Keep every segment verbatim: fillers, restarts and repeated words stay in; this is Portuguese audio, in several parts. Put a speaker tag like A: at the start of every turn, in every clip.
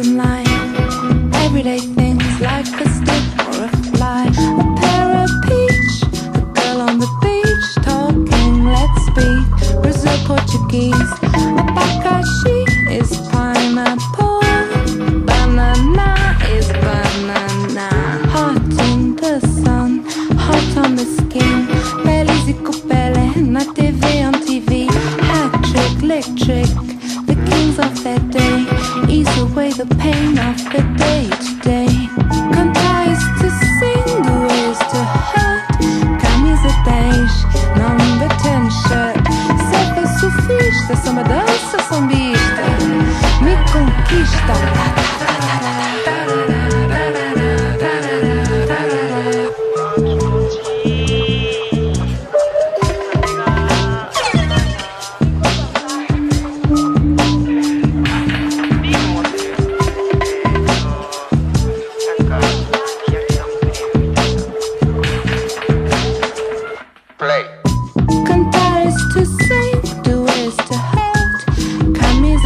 A: in life. Everyday things like a stick or a fly. A pear, a peach, a girl on the beach talking, let's speak Brazil Portuguese. Abacaxi is pineapple, banana is banana. Hot in the sun, hot on the skin. Peles e cupele na T V, on T V. Hat trick, lick trick, the kings of their day. Ease away the pain of the day to day. Cantais to sing, the ways to hurt. Camisa dez, number ten shirt. Sepa surfista, samba dança sambista. Me conquista.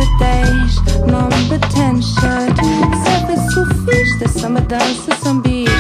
A: Samba dança, sambista.